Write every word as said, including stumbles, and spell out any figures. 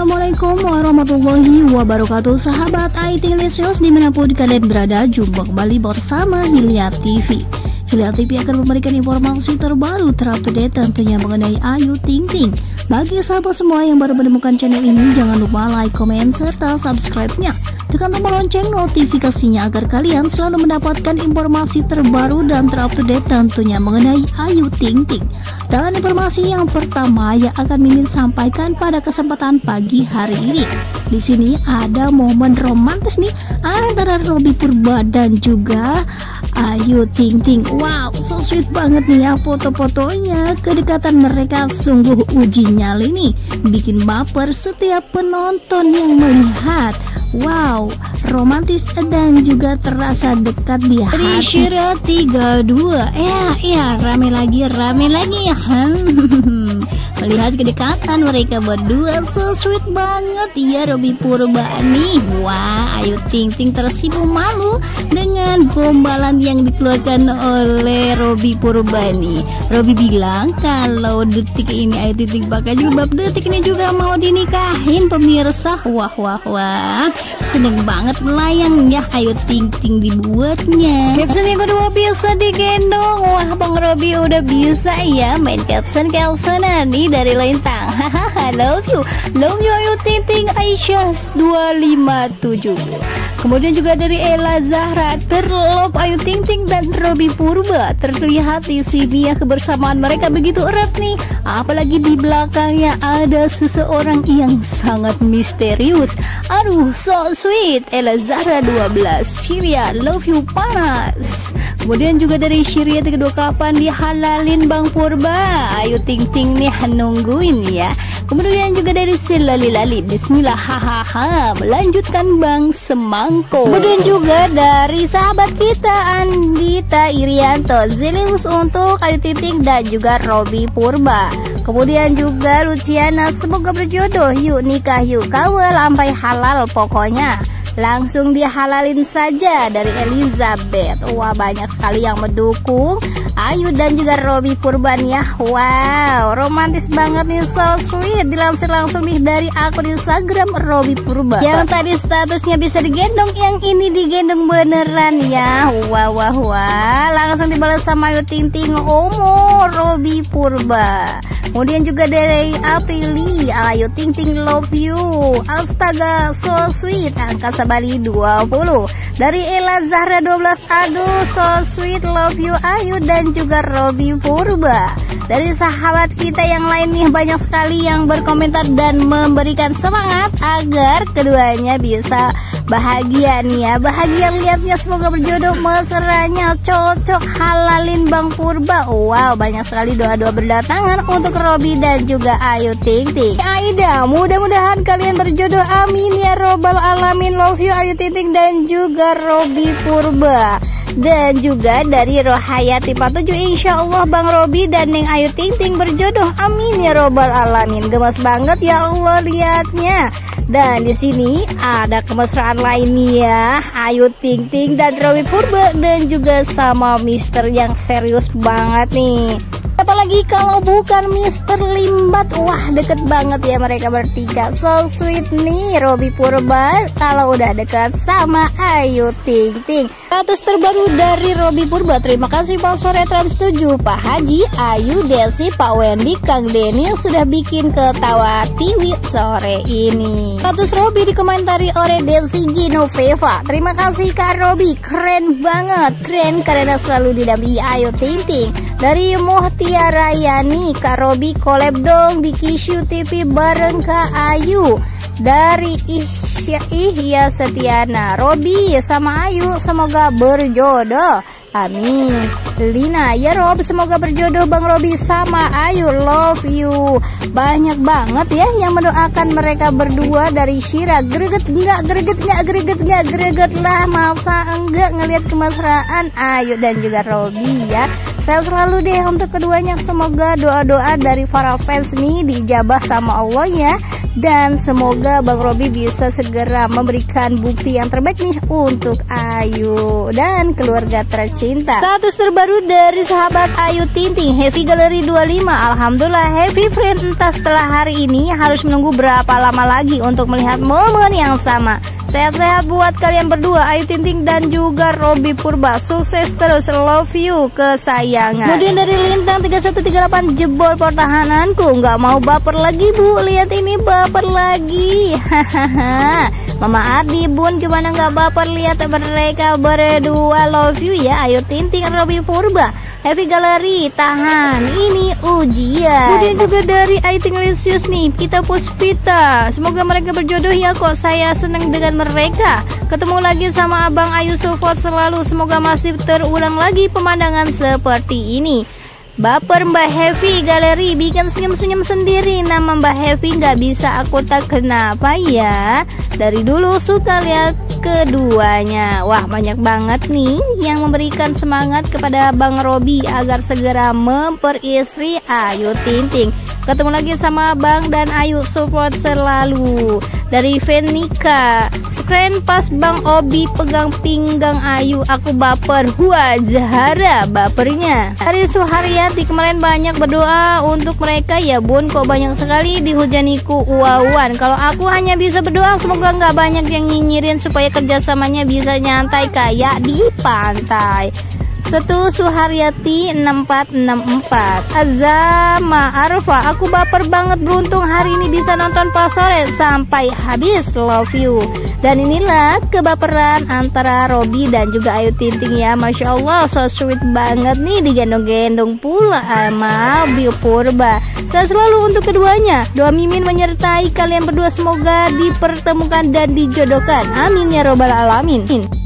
Assalamualaikum warahmatullahi wabarakatuh. Sahabat I T Lesios dimanapun kalian berada, jumpa kembali bersama Hilya T V. Hilya T V akan memberikan informasi terbaru terupdate tentunya mengenai Ayu Ting Ting. Bagi sahabat semua yang baru menemukan channel ini, jangan lupa like, comment, serta subscribe-nya. Tekan tombol lonceng notifikasinya agar kalian selalu mendapatkan informasi terbaru dan terupdate tentunya mengenai Ayu Ting Ting. Dan informasi yang pertama yang akan Mimin sampaikan pada kesempatan pagi hari ini. Di sini ada momen romantis nih antara Robby Purba dan juga Ayu Ting Ting. Wow, so sweet banget nih ya foto-fotonya. Kedekatan mereka sungguh uji nyali nih, bikin baper setiap penonton yang melihat. Wow, romantis dan juga terasa dekat di hati. Rishira tiga dua. Ya, ya, rame lagi, rame lagi. Hmm. Melihat kedekatan mereka berdua, so sweet banget ya Robby Purba nih. Wah, Ayu Ting Ting tersipu malu dengan gombalan yang dikeluarkan oleh Robby Purba nih. Robby bilang kalau detik ini Ayu Ting Ting pakai jilbab, detik ini juga mau dinikahin pemirsa. Wah wah wah, seneng banget melayang ya Ayu Ting Ting dibuatnya. Caption yang kedua, bisa digendong. Wah, Bang Robby udah bisa ya main caption-captionan nih dari Lintang. Hahaha, love you, love you Ayu Ting Ting Aisyah dua lima tujuh. Kemudian juga dari Ella Zahra, terlove Ayu Ting Ting dan Robby Purba. Terlihat di sini ya kebersamaan mereka begitu erat nih. Apalagi di belakangnya ada seseorang yang sangat misterius. Aduh, so sweet. Ella Zahra dua belas, Syria love you panas. Kemudian juga dari Syria, kedua kapan dihalalin Bang Purba? Ayu Ting Ting nih nungguin ya. Kemudian juga dari Silali Lali, bismillah, hahaha, melanjutkan Bang Semangko. Kemudian juga dari sahabat kita Andita Irianto, zelius untuk Ayu Ting Ting dan juga Robby Purba. Kemudian juga Luciana, semoga berjodoh, yuk nikah yuk kawal sampai halal pokoknya. Langsung dihalalin saja dari Elizabeth. Wah, banyak sekali yang mendukung Ayu dan juga Robby Purba ya. Wow, romantis banget nih, so sweet. Dilansir langsung nih dari akun Instagram Robby Purba. Yang tadi statusnya bisa digendong, yang ini digendong beneran ya. Wah wah wah, langsung dibalas sama Ayu Ting Ting, omo Robby Purba. Kemudian juga dari Aprili, Ayu Ting Ting love you, astaga so sweet. Angka Sabari dua puluh. Dari Ella Zahra dua belas, aduh so sweet, love you Ayu dan juga Robby Purba. Dari sahabat kita yang lain nih, banyak sekali yang berkomentar dan memberikan semangat agar keduanya bisa bahagia nih ya. Bahagia lihatnya, semoga berjodoh, mesranya cocok, halalin Bang Purba. Wow, banyak sekali doa-doa berdatangan untuk Robby dan juga Ayu Ting Ting. Aida, mudah-mudahan kalian berjodoh, amin ya robbal alamin. Love you Ayu Ting Ting dan juga Robby Purba. Dan juga dari Rohayati empat puluh tujuh, insya Allah Bang Robby dan Neng Ayu Ting Ting berjodoh, amin ya robbal alamin. Gemes banget ya Allah lihatnya. Dan di sini ada kemesraan lainnya, Ayu Ting Ting dan Robby Purba dan juga sama Mister yang serius banget nih. Apalagi kalau bukan Mister Limbat. Wah, deket banget ya mereka bertiga, so sweet nih Robby Purba kalau udah deket sama Ayu Ting Ting. Status terbaru dari Robby Purba, terima kasih Pak Sore Trans tujuh, Pak Haji, Ayu, Desi, Pak Wendy, Kang Denny sudah bikin ketawa Tiwi sore ini. Status Robby dikomentari oleh Desi Genoveva, terima kasih Kak Robby, keren banget, keren karena selalu didampingi Ayu Ting Ting. Dari Muhtia Rayani, Kak Robby collab dong di Kishu T V bareng Kak Ayu. Dari Ihya, Ihya Setiana, Robby sama Ayu semoga berjodoh, amin. Lina, ya Rob, semoga berjodoh Bang Robby sama Ayu, love you. Banyak banget ya yang mendoakan mereka berdua. Dari Syira, greget enggak, greget enggak, greget enggak, greget lah, masa enggak ngelihat kemesraan Ayu dan juga Robby ya. Saya selalu deh untuk keduanya, semoga doa-doa dari para fans nih dijabah sama Allah ya. Dan semoga Bang Robby bisa segera memberikan bukti yang terbaik nih untuk Ayu dan keluarga tercinta. Status terbaru dari sahabat Ayu Ting Ting, Happy Gallery dua puluh lima. Alhamdulillah happy friend, entah setelah hari ini harus menunggu berapa lama lagi untuk melihat momen yang sama. Sehat-sehat buat kalian berdua, Ayu Ting Ting dan juga Robby Purba. Sukses terus, love you kesayangan. Kemudian dari Lintang tiga satu tiga delapan, jebol pertahananku, nggak mau baper lagi bu, lihat ini baper lagi. Hahaha. Mama Ardi bun, gimana nggak baper lihat mereka berdua, love you ya Ayu Ting Ting, Robby Purba. Happy Gallery, tahan, ini ujian. Kemudian juga dari Ayu Ting Lisius nih, kita Puspita. Semoga mereka berjodoh ya, kok saya seneng dengan mereka. Ketemu lagi sama Abang Ayu, support selalu, semoga masih terulang lagi pemandangan seperti ini. Baper Mbak Happy Gallery, bikin senyum-senyum sendiri. Nama Mbak Happy nggak bisa aku tak kenapa ya. Dari dulu suka lihat keduanya. Wah, banyak banget nih yang memberikan semangat kepada Bang Robby agar segera memperistri Ayu Ting Ting. Ketemu lagi sama Bang dan Ayu, support selalu. Dari Venika, keren pas Bang Obi pegang pinggang Ayu, aku baper. Wah, Zahara bapernya. Dari Suharyati, kemarin banyak berdoa untuk mereka ya bun, kok banyak sekali dihujaniku uawan. Kalau aku hanya bisa berdoa semoga nggak banyak yang nyinyirin supaya kerjasamanya bisa nyantai kayak di pantai. Setu Suharyati enam empat enam empat. Azama Arfa, aku baper banget, beruntung hari ini bisa nonton pas sore sampai habis, love you. Dan inilah kebaperan antara Robby dan juga Ayu Ting Ting ya. Masya Allah, so sweet banget nih, digendong-gendong pula sama Robby Purba. Saya selalu untuk keduanya. Doa mimin menyertai kalian berdua, semoga dipertemukan dan dijodohkan. Amin ya robbal alamin.